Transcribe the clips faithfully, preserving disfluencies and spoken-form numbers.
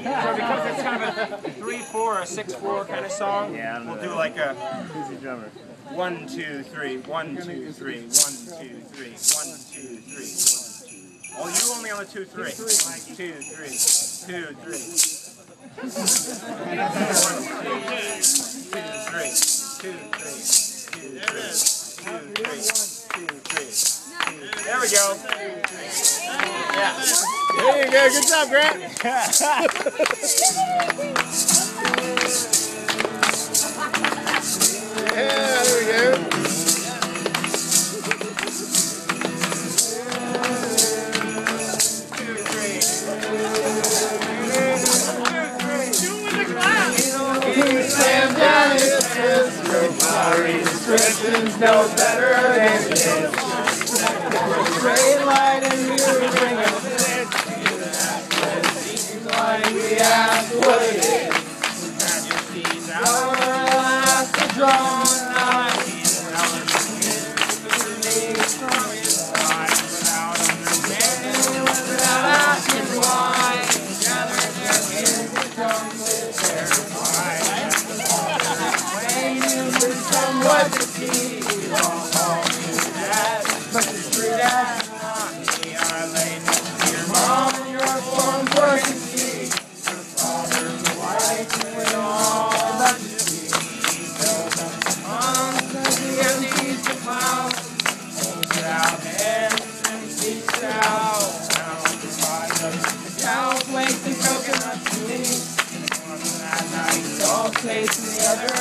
So because it's kind of a three four or six four kind of song, yeah, we'll do like a who's the drummer? one two three, one two three, one two three, one two three. Oh, you only on the two three. Two three, two three. One two three, two three, two three, two three, two three. There we go. Yeah. There you go. Good job, Grant. Yeah, there we go. Two, three. Slam down his fist. Your flowery descriptions no better than this. Straight line and you bring us this. Seems like we asked what it is. Our last drawn night. Without understanding, without asking why. Gather their kids to come with their fight. What to see, we all call me dad, but the street ass on me are laid next to your mom and your form for to see. Your father's wife with all that you see. Build up the moms and the needs to plow. Holds it out hands and seeks it out. Now provides us the cows, lakes, and coconuts to eat. One that night, salt taste and the other.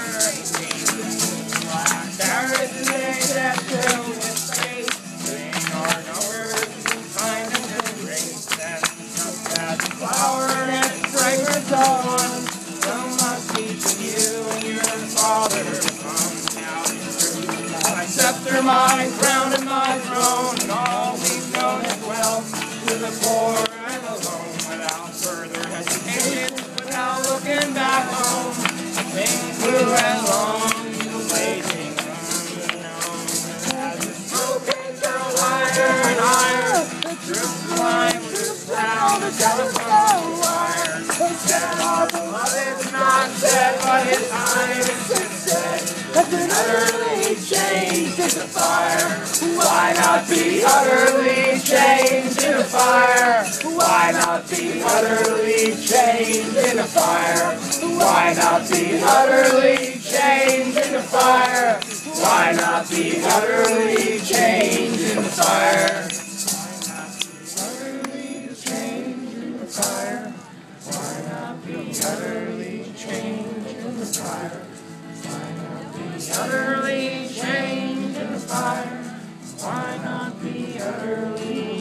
Carrots and eggs that fill with space. Bring our numbers and find them in grace. And just that flower and fragrance on. Some must teach you and your father come now. My scepter, my crown, and my throne, and all we've known as well. To the poor and alone, without further hesitation, without looking back home. Things blue and long, blazing. And iron, the troops line troops down the telephone wires. Said our beloved's not dead, but his time is said. Has been utterly changed into fire. Why not be utterly changed into fire? Why not be utterly changed into fire? Why not be utterly changed into fire? Why not be utterly changed into fire? Utterly changed into fire. Why not be utterly changed into fire? Why not be utterly changed into fire? Why not be utterly